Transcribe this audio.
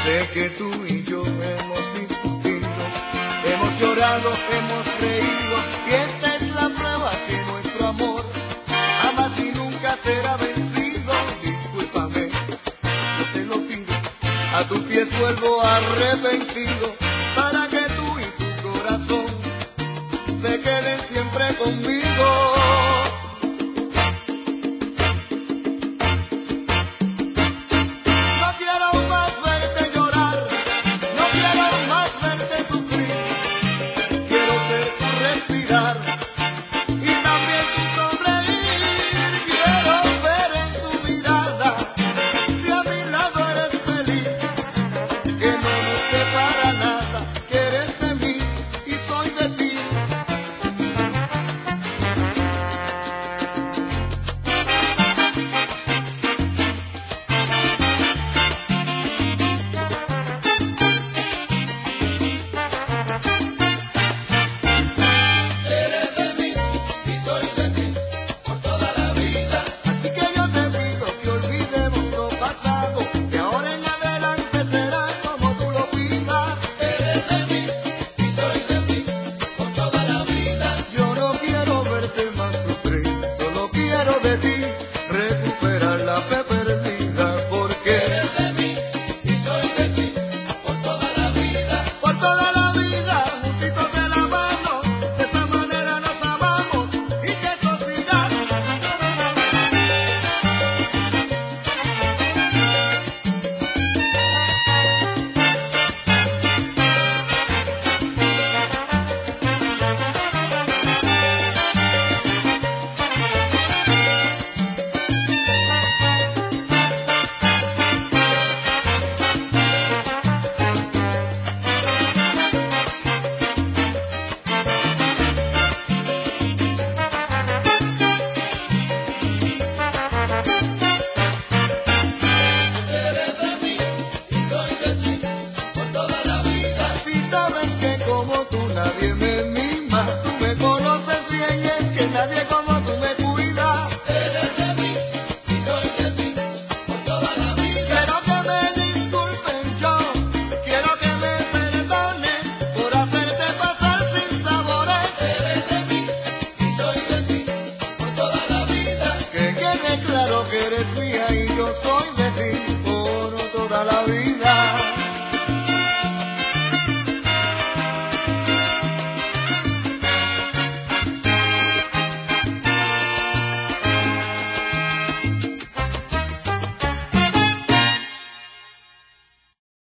Sé que tú y yo hemos discutido, hemos llorado, hemos reído, y esta es la prueba que nuestro amor jamás y nunca será vencido. Discúlpame, yo te lo pido, a tus pies vuelvo arrepentido, para que tú y tu corazón se queden siempre conmigo.